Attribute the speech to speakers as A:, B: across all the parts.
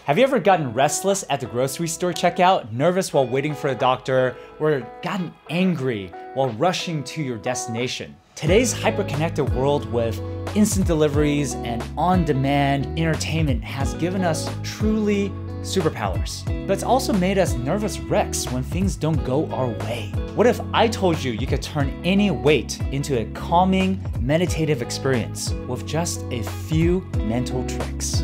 A: Have you ever gotten restless at the grocery store checkout, nervous while waiting for a doctor, or gotten angry while rushing to your destination? Today's hyper-connected world with instant deliveries and on-demand entertainment has given us truly superpowers, but it's also made us nervous wrecks when things don't go our way. What if I told you you could turn any wait into a calming, meditative experience with just a few mental tricks?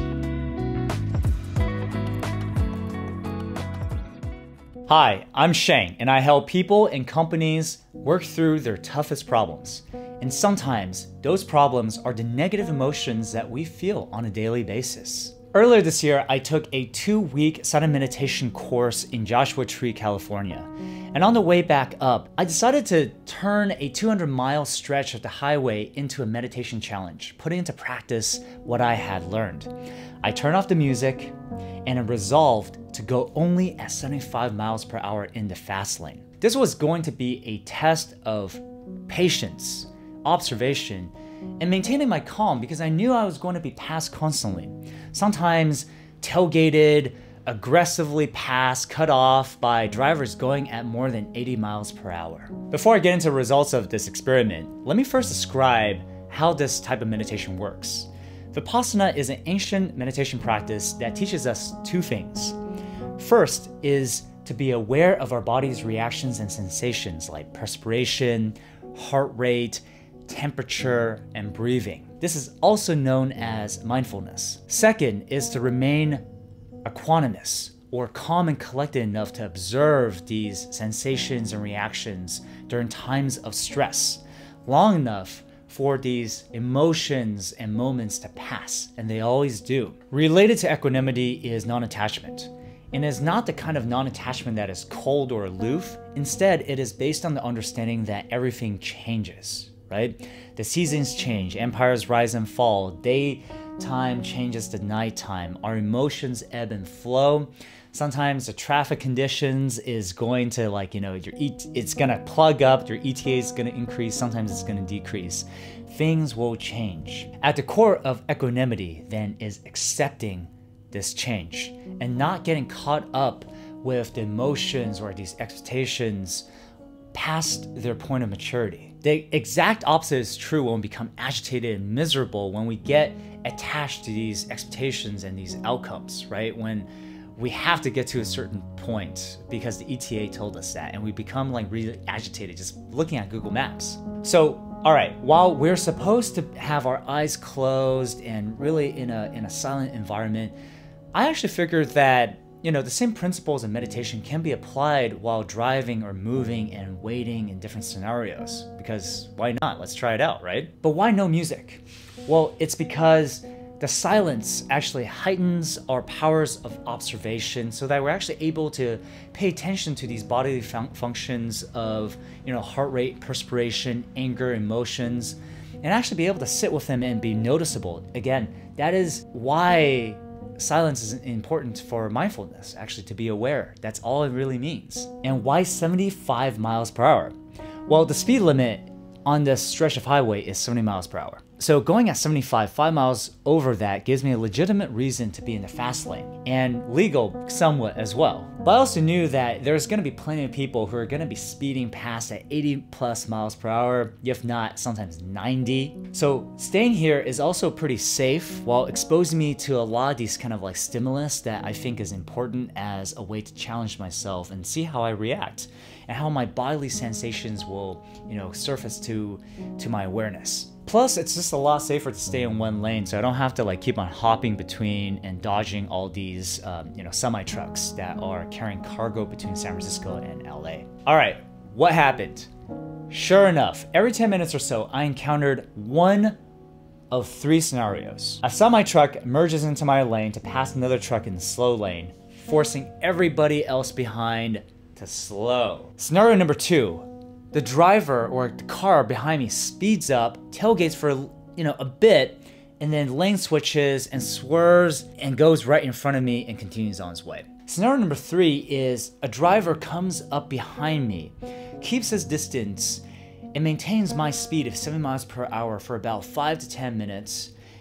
A: Hi, I'm Sheng, and I help people and companies work through their toughest problems. And sometimes those problems are the negative emotions that we feel on a daily basis. Earlier this year, I took a 2-week silent meditation course in Joshua Tree, California. And on the way back up, I decided to turn a 200-mile stretch of the highway into a meditation challenge, putting into practice what I had learned. I turned off the music and I resolved to go only at 75 miles per hour in the fast lane. This was going to be a test of patience, observation, and maintaining my calm because I knew I was going to be passed constantly. Sometimes tailgated, aggressively passed, cut off by drivers going at more than 80 miles per hour. Before I get into the results of this experiment, let me first describe how this type of meditation works. Vipassana is an ancient meditation practice that teaches us two things. First is to be aware of our body's reactions and sensations like perspiration, heart rate, temperature, and breathing. This is also known as mindfulness. Second is to remain equanimous, or calm and collected enough to observe these sensations and reactions during times of stress, long enough for these emotions and moments to pass, and they always do. Related to equanimity is non-attachment. And is not the kind of non-attachment that is cold or aloof. Instead, it is based on the understanding that everything changes, right? The seasons change, empires rise and fall, daytime changes to nighttime, our emotions ebb and flow. Sometimes the traffic conditions is going to it's gonna plug up, your ETA is gonna increase, sometimes it's gonna decrease. Things will change. At the core of equanimity then is accepting this change and not getting caught up with the emotions or these expectations past their point of maturity. The exact opposite is true when we become agitated and miserable, when we get attached to these expectations and these outcomes, right? When we have to get to a certain point because the ETA told us that, and we become really agitated just looking at Google Maps. So, all right, while we're supposed to have our eyes closed and really in a silent environment, I actually figured that the same principles in meditation can be applied while driving or moving and waiting in different scenarios. Because why not? Let's try it out, right? But why no music? Well, it's because the silence actually heightens our powers of observation so that we're actually able to pay attention to these bodily functions of heart rate, perspiration, anger, emotions, and actually be able to sit with them and be noticeable. Again, that is why silence is important for mindfulness, actually, to be aware. That's all it really means. And why 75 miles per hour? Well, the speed limit on this stretch of highway is 70 miles per hour. So going at 75, 5 miles over that gives me a legitimate reason to be in the fast lane, and legal somewhat as well. But I also knew that there's gonna be plenty of people who are gonna be speeding past at 80 plus miles per hour, if not sometimes 90. So staying here is also pretty safe while exposing me to a lot of these kind of stimulus that I think is important as a way to challenge myself and see how I react and how my bodily sensations will, surface to my awareness. Plus, it's just a lot safer to stay in one lane, so I don't have to keep on hopping between and dodging all these, semi-trucks that are carrying cargo between San Francisco and LA. All right, what happened? Sure enough, every 10 minutes or so, I encountered one of 3 scenarios. A semi-truck merges into my lane to pass another truck in the slow lane, forcing everybody else behind to slow. Scenario number 2. The driver or the car behind me speeds up, tailgates for a bit, and then lane switches and swerves and goes right in front of me and continues on his way. Scenario number 3 is a driver comes up behind me, keeps his distance, and maintains my speed of 7 miles per hour for about 5 to 10 minutes,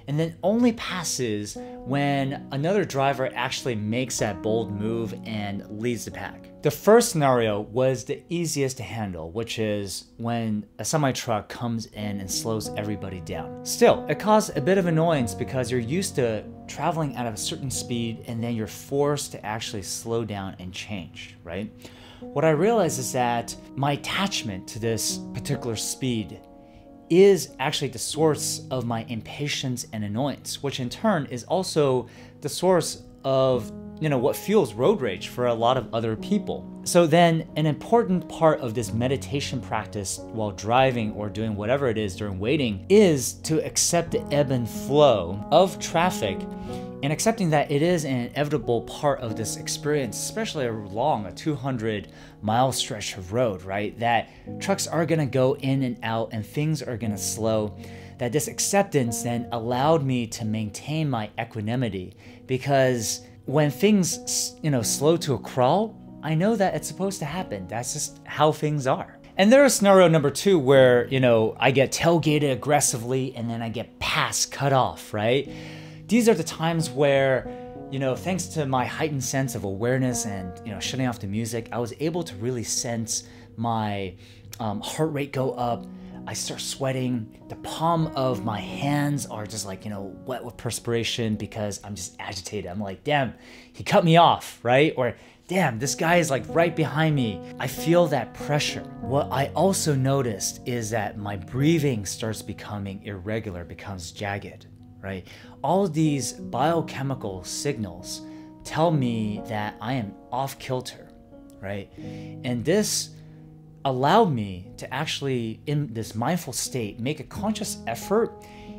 A: and then only passes when another driver actually makes that bold move and leads the pack. The first scenario was the easiest to handle, which is when a semi-truck comes in and slows everybody down. Still, it caused a bit of annoyance because you're used to traveling at a certain speed and then you're forced to actually slow down and change, right? What I realized is that my attachment to this particular speed is actually the source of my impatience and annoyance, which in turn is also the source of what fuels road rage for a lot of other people. So then an important part of this meditation practice while driving or doing whatever it is during waiting is to accept the ebb and flow of traffic and accepting that it is an inevitable part of this experience, especially along a 200-mile stretch of road, right? That trucks are gonna go in and out and things are gonna slow. That this acceptance then allowed me to maintain my equanimity, because when things, slow to a crawl, I know that it's supposed to happen. That's just how things are. And there is scenario number 2 where, I get tailgated aggressively and then I get cut off, right? These are the times where, thanks to my heightened sense of awareness and, shutting off the music, I was able to really sense my heart rate go up. I start sweating. The palm of my hands are just like, wet with perspiration because I'm just agitated. I'm like, damn, he cut me off, right? Or damn, this guy is like right behind me. I feel that pressure. What I also noticed is that my breathing starts becoming irregular, becomes jagged, right? All of these biochemical signals tell me that I am off kilter, right? And this allowed me to actually, in this mindful state, make a conscious effort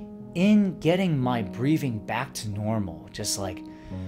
A: in getting my breathing back to normal. Just like,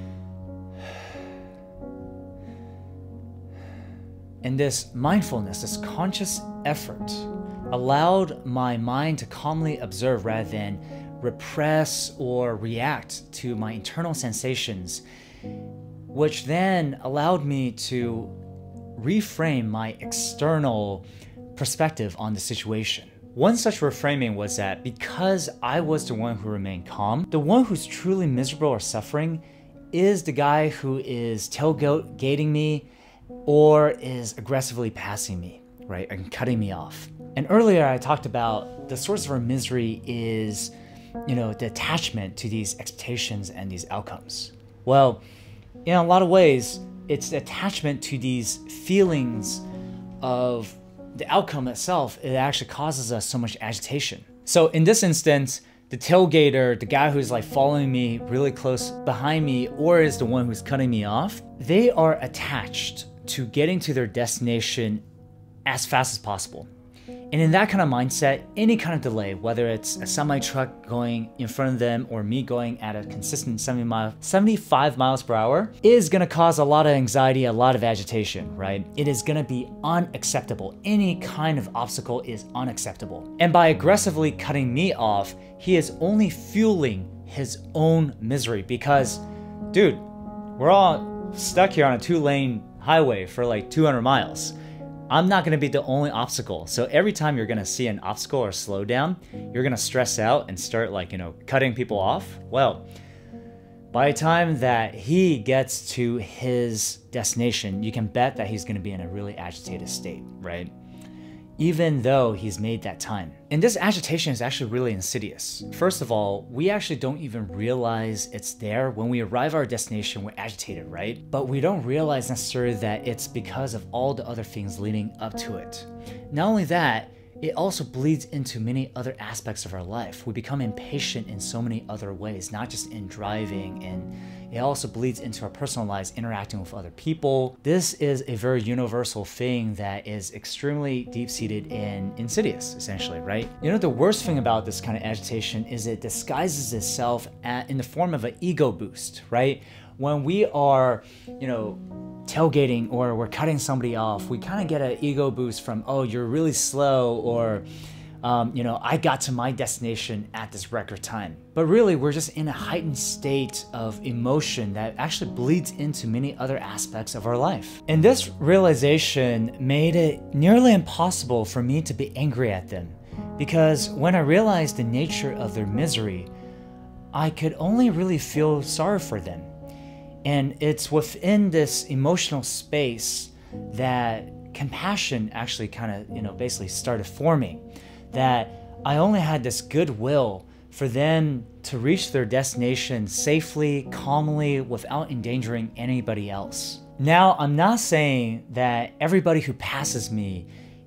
A: and this mindfulness, this conscious effort allowed my mind to calmly observe rather than repress or react to my internal sensations, which then allowed me to reframe my external perspective on the situation. One such reframing was that because I was the one who remained calm, the one who's truly miserable or suffering is the guy who is tailgating me or is aggressively passing me, right, and cutting me off. And earlier I talked about the source of our misery is, the attachment to these expectations and these outcomes. Well, in a lot of ways, it's the attachment to these feelings of the outcome itself. It actually causes us so much agitation. So in this instance, the tailgater, the guy who's like following me really close behind me, or is the one who's cutting me off, they are attached to getting to their destination as fast as possible. And in that kind of mindset, any kind of delay, whether it's a semi-truck going in front of them or me going at a consistent 75 miles per hour, is gonna cause a lot of anxiety, a lot of agitation, right? It is gonna be unacceptable. Any kind of obstacle is unacceptable. And by aggressively cutting me off, he is only fueling his own misery because, dude, we're all stuck here on a 2-lane highway for like 200 miles. I'm not gonna be the only obstacle. So every time you're gonna see an obstacle or slow down, you're gonna stress out and start cutting people off. Well, by the time that he gets to his destination, you can bet that he's gonna be in a really agitated state, right? Even though he's made that time. And this agitation is actually really insidious. First of all, we actually don't even realize it's there. When we arrive at our destination, we're agitated, right? But we don't realize necessarily that it's because of all the other things leading up to it. Not only that, it also bleeds into many other aspects of our life. We become impatient in so many other ways, not just in driving, and it also bleeds into our personal lives, interacting with other people. This is a very universal thing that is extremely deep-seated and insidious, essentially, right? The worst thing about this kind of agitation is it disguises itself in the form of an ego boost, right? When we are, tailgating or we're cutting somebody off, we kind of get an ego boost from, oh, you're really slow, or I got to my destination at this record time. But really, we're just in a heightened state of emotion that actually bleeds into many other aspects of our life. And this realization made it nearly impossible for me to be angry at them, because when I realized the nature of their misery, I could only really feel sorry for them. And it's within this emotional space that compassion actually kind of, basically started forming. That I only had this goodwill for them to reach their destination safely, calmly, without endangering anybody else. Now, I'm not saying that everybody who passes me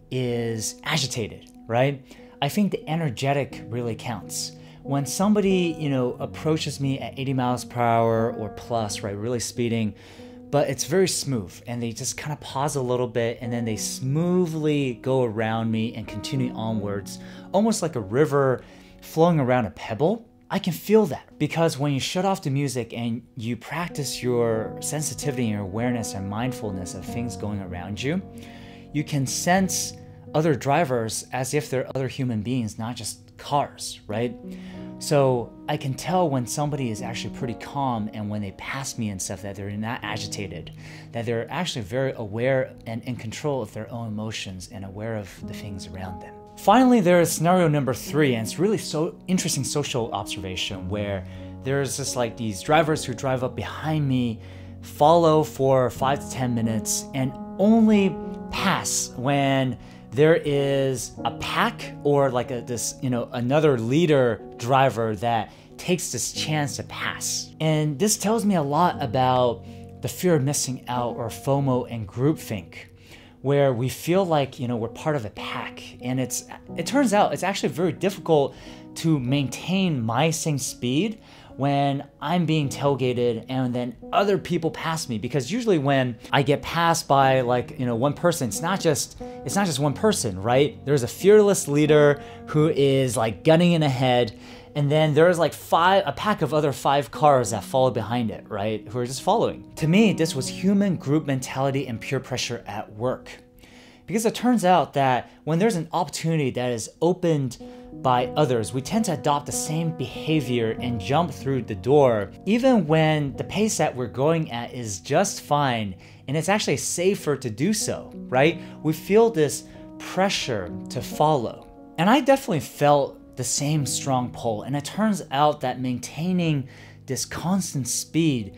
A: is agitated, right? I think the energetic really counts. When somebody, approaches me at 80 miles per hour or plus, right, really speeding, but it's very smooth and they just kind of pause a little bit and then they smoothly go around me and continue onwards, almost like a river flowing around a pebble. I can feel that because when you shut off the music and you practice your sensitivity and your awareness and mindfulness of things going around you, you can sense other drivers as if they're other human beings, not just cars, right? So I can tell when somebody is actually pretty calm and when they pass me and stuff that they're not agitated, that they're actually very aware and in control of their own emotions and aware of the things around them. Finally, there is scenario number 3, and it's really so interesting social observation where there's just like these drivers who drive up behind me, follow for 5 to 10 minutes, and only pass when there is a pack or like another leader driver that takes this chance to pass. And this tells me a lot about the fear of missing out or FOMO and groupthink, where we feel like, we're part of a pack. And it turns out it's actually very difficult to maintain my same speed when I'm being tailgated and then other people pass me. Because usually when I get passed by one person, it's not just one person, right? There's a fearless leader who is like gunning in ahead, and then there's like a pack of other 5 cars that follow behind it, right? Who are just following. To me, this was human group mentality and peer pressure at work. Because it turns out that when there's an opportunity that is opened by others, we tend to adopt the same behavior and jump through the door, even when the pace that we're going at is just fine and it's actually safer to do so, right? We feel this pressure to follow. And I definitely felt the same strong pull. And it turns out that maintaining this constant speed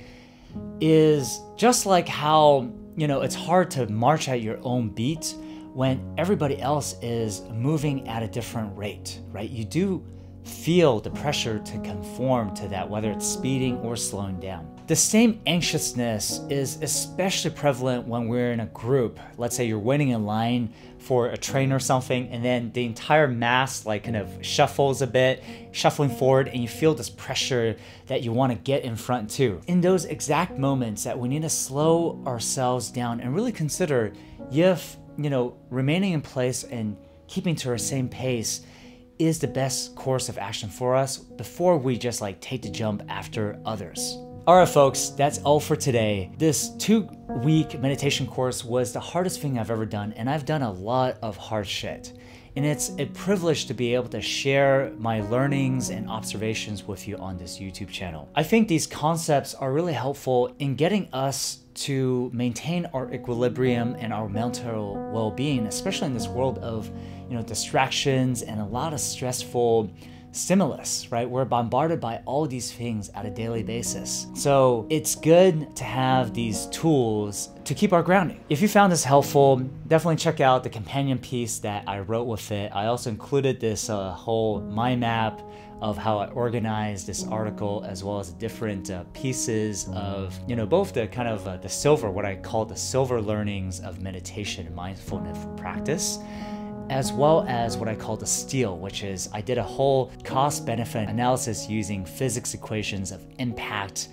A: is just like how it's hard to march at your own beat when everybody else is moving at a different rate, right? You do feel the pressure to conform to that, whether it's speeding or slowing down. The same anxiousness is especially prevalent when we're in a group. Let's say you're waiting in line for a train or something, and then the entire mass kind of shuffles a bit, shuffling forward, and you feel this pressure that you want to get in front too. In those exact moments that we need to slow ourselves down and really consider if, remaining in place and keeping to our same pace is the best course of action for us before we just take the jump after others. All right, folks, that's all for today. This 2-week meditation course was the hardest thing I've ever done, and I've done a lot of hard shit. And it's a privilege to be able to share my learnings and observations with you on this YouTube channel. I think these concepts are really helpful in getting us to maintain our equilibrium and our mental well-being, especially in this world of distractions and a lot of stressful stimulus, right? We're bombarded by all these things on a daily basis. So it's good to have these tools to keep our grounding. If you found this helpful, definitely check out the companion piece that I wrote with it. I also included this whole mind map of how I organized this article, as well as different pieces of, both the kind of the silver, what I call the silver learnings of meditation and mindfulness practice, as well as what I call the steel, which is I did a whole cost-benefit analysis using physics equations of impact,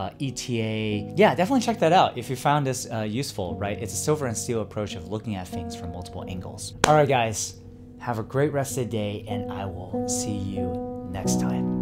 A: ETA. Yeah, definitely check that out if you found this useful, right? It's a silver and steel approach of looking at things from multiple angles. All right, guys, have a great rest of the day, and I will see you next time.